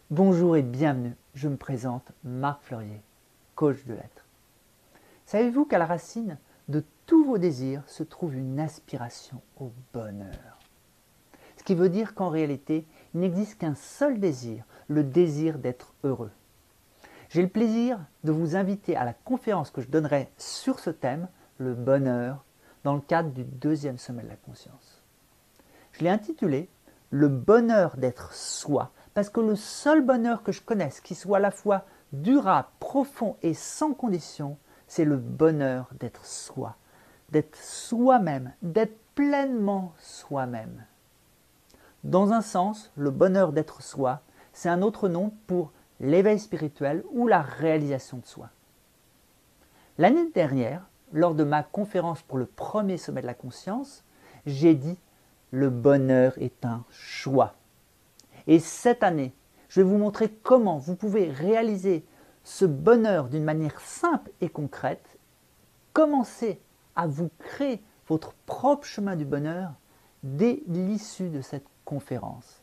Bonjour et bienvenue, je me présente Marc Fleurier, coach de l'être. Savez-vous qu'à la racine de tous vos désirs se trouve une aspiration au bonheur? Ce qui veut dire qu'en réalité, il n'existe qu'un seul désir, le désir d'être heureux. J'ai le plaisir de vous inviter à la conférence que je donnerai sur ce thème, le bonheur, dans le cadre du deuxième sommet de la conscience. Je l'ai intitulé « Le bonheur d'être soi », parce que le seul bonheur que je connaisse, qui soit à la fois durable, profond et sans condition, c'est le bonheur d'être soi, d'être soi-même, d'être pleinement soi-même. Dans un sens, le bonheur d'être soi, c'est un autre nom pour l'éveil spirituel ou la réalisation de soi. L'année dernière, lors de ma conférence pour le premier sommet de la conscience, j'ai dit « Le bonheur est un choix ». Et cette année, je vais vous montrer comment vous pouvez réaliser ce bonheur d'une manière simple et concrète, commencer à vous créer votre propre chemin du bonheur dès l'issue de cette conférence.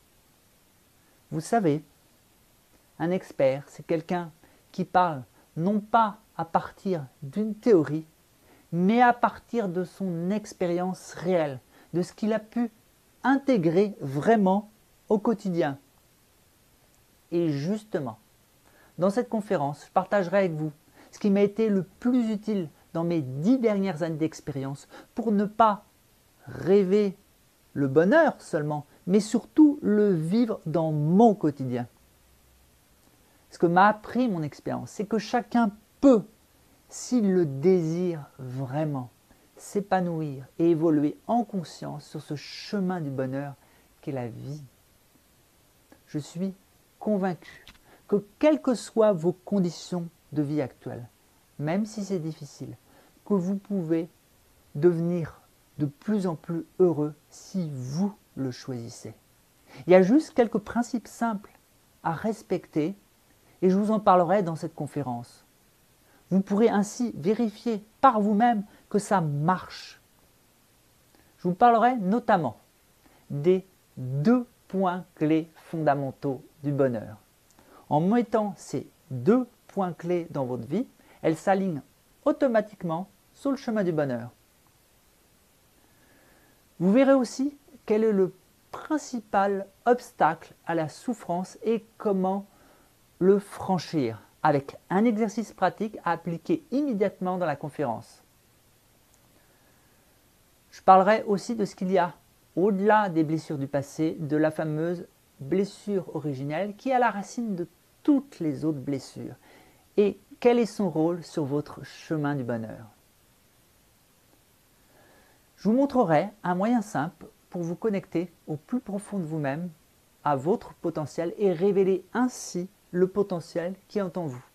Vous savez, un expert, c'est quelqu'un qui parle non pas à partir d'une théorie, mais à partir de son expérience réelle, de ce qu'il a pu intégrer vraiment au quotidien. Et justement, dans cette conférence, je partagerai avec vous ce qui m'a été le plus utile dans mes 10 dernières années d'expérience pour ne pas rêver le bonheur seulement, mais surtout le vivre dans mon quotidien. Ce que m'a appris mon expérience, c'est que chacun peut, s'il le désire vraiment, s'épanouir et évoluer en conscience sur ce chemin du bonheur qu'est la vie. Je suis convaincu que quelles que soient vos conditions de vie actuelles, même si c'est difficile, que vous pouvez devenir de plus en plus heureux si vous le choisissez. Il y a juste quelques principes simples à respecter et je vous en parlerai dans cette conférence. Vous pourrez ainsi vérifier par vous-même que ça marche. Je vous parlerai notamment des 2 points clés fondamentaux du bonheur. En mettant ces 2 points clés dans votre vie, elles s'alignent automatiquement sur le chemin du bonheur. Vous verrez aussi quel est le principal obstacle à la souffrance et comment le franchir avec un exercice pratique à appliquer immédiatement dans la conférence. Je parlerai aussi de ce qu'il y a au-delà des blessures du passé, de la fameuse blessure originelle qui est à la racine de toutes les autres blessures. Et quel est son rôle sur votre chemin du bonheur? Je vous montrerai un moyen simple pour vous connecter au plus profond de vous-même, à votre potentiel et révéler ainsi le potentiel qui est en vous.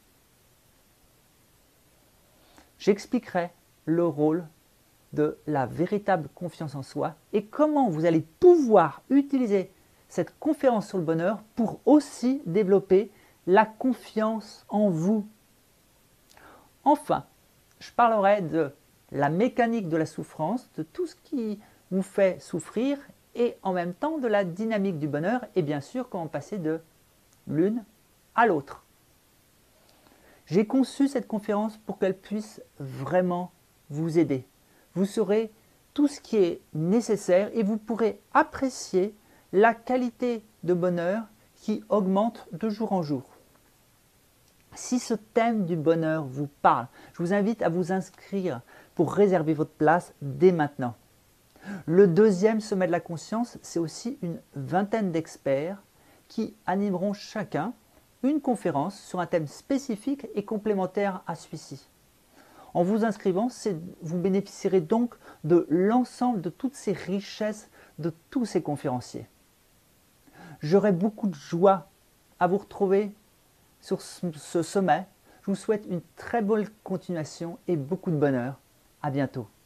J'expliquerai le rôle de la véritable confiance en soi et comment vous allez pouvoir utiliser cette conférence sur le bonheur pour aussi développer la confiance en vous. Enfin, je parlerai de la mécanique de la souffrance, de tout ce qui vous fait souffrir et en même temps de la dynamique du bonheur et bien sûr comment passer de l'une à l'autre. J'ai conçu cette conférence pour qu'elle puisse vraiment vous aider. Vous saurez tout ce qui est nécessaire et vous pourrez apprécier la qualité de bonheur qui augmente de jour en jour. Si ce thème du bonheur vous parle, je vous invite à vous inscrire pour réserver votre place dès maintenant. Le deuxième sommet de la conscience, c'est aussi une vingtaine d'experts qui animeront chacun une conférence sur un thème spécifique et complémentaire à celui-ci. En vous inscrivant, vous bénéficierez donc de l'ensemble de toutes ces richesses de tous ces conférenciers. J'aurai beaucoup de joie à vous retrouver sur ce sommet. Je vous souhaite une très bonne continuation et beaucoup de bonheur. À bientôt.